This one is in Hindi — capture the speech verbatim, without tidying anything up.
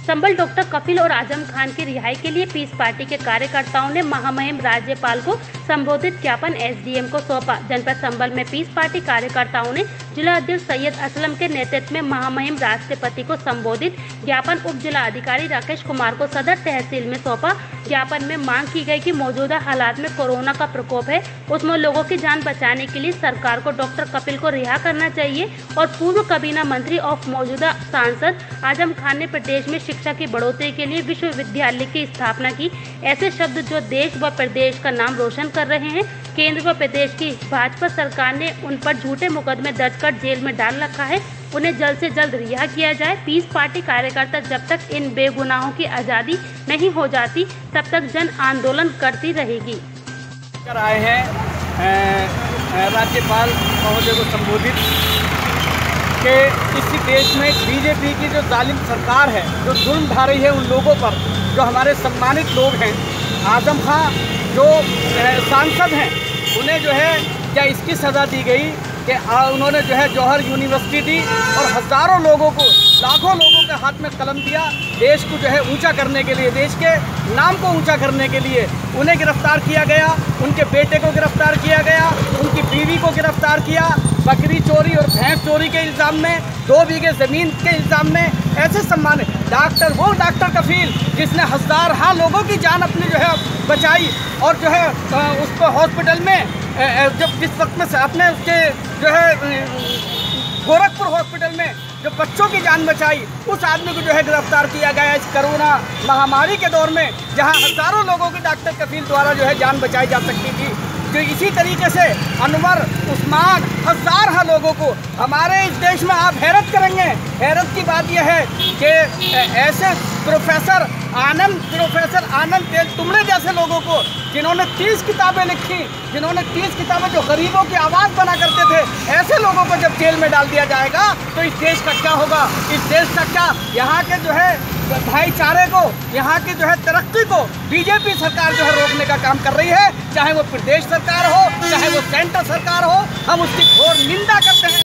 संबल डॉक्टर कफील और आजम खान की रिहाई के लिए पीस पार्टी के कार्यकर्ताओं ने महामहिम राज्यपाल को संबोधित ज्ञापन एसडीएम को सौंपा। जनपद संबल में पीस पार्टी कार्यकर्ताओं ने जिला अध्यक्ष सैयद असलम के नेतृत्व में महामहिम राष्ट्रपति को संबोधित ज्ञापन उप जिला अधिकारी राकेश कुमार को सदर तहसील में सौंपा। ज्ञापन में मांग की गई कि मौजूदा हालात में कोरोना का प्रकोप है, उसमें लोगों की जान बचाने के लिए सरकार को डॉक्टर कफील को रिहा करना चाहिए और पूर्व काबीना मंत्री और मौजूदा सांसद आजम खान ने प्रदेश में शिक्षा की बढ़ोतरी के लिए विश्वविद्यालय की स्थापना की। ऐसे शब्द जो देश व प्रदेश का नाम रोशन कर रहे हैं। केंद्र व प्रदेश की भाजपा सरकार ने उन पर झूठे मुकदमे दर्ज कर जेल में डाल रखा है, उन्हें जल्द से जल्द रिहा किया जाए। पीस पार्टी कार्यकर्ता जब तक इन बेगुनाहों की आज़ादी नहीं हो जाती तब तक जन आंदोलन करती रहेगी। कर आए हैं राज्यपाल महोदय को संबोधित कि इसी देश में बीजेपी की जो जालिम सरकार है, जो जुल्म ढा रही है उन लोगों पर, जो हमारे सम्मानित लोग हैं, आजम खां जो सांसद हैं, उन्हें जो है क्या इसकी सज़ा दी गई कि उन्होंने जो है जौहर यूनिवर्सिटी दी और हज़ारों लोगों को, लाखों लोगों के हाथ में कलम दिया। देश को जो है ऊंचा करने के लिए, देश के नाम को ऊंचा करने के लिए उन्हें गिरफ्तार किया गया, उनके बेटे को गिरफ्तार किया गया, उनकी बीवी को गिरफ्तार किया, बकरी चोरी और भैंस चोरी के इल्ज़ाम में, दो बीघे ज़मीन के इल्ज़ाम में। ऐसे सम्मान डॉक्टर, वो डॉक्टर कफील जिसने हज़ार हाँ लोगों की जान अपनी जो है बचाई और जो है उसको हॉस्पिटल में जब जिस वक्त में आपने उसके जो है गोरखपुर हॉस्पिटल में जो बच्चों की जान बचाई, उस आदमी को जो है गिरफ्तार किया गया इस कोरोना महामारी के दौर में, जहां हज़ारों लोगों की डॉक्टर कफील द्वारा जो है जान बचाई जा सकती थी। जो इसी तरीके से अनवर, उस्मान, हज़ार हाँ लोगों को हमारे इस देश में आप हैरत करेंगे। हैरत की बात यह है कि ऐसे प्रोफेसर आनंद प्रोफेसर आनंद तेल तुमरे जैसे लोगों को, जिन्होंने तीस किताबें लिखी, जिन्होंने तीस किताबें जो गरीबों की आवाज़ बना करते थे, ऐसे लोगों को जब जेल में डाल दिया जाएगा तो इस देश का क्या होगा? इस देश का क्या, यहाँ के जो है भाईचारे को, यहाँ की जो है तरक्की को बीजेपी सरकार जो है रोकने का काम कर रही है। चाहे वो प्रदेश सरकार हो, चाहे वो सेंटर सरकार हो, हम उसकी घोर निंदा करते हैं।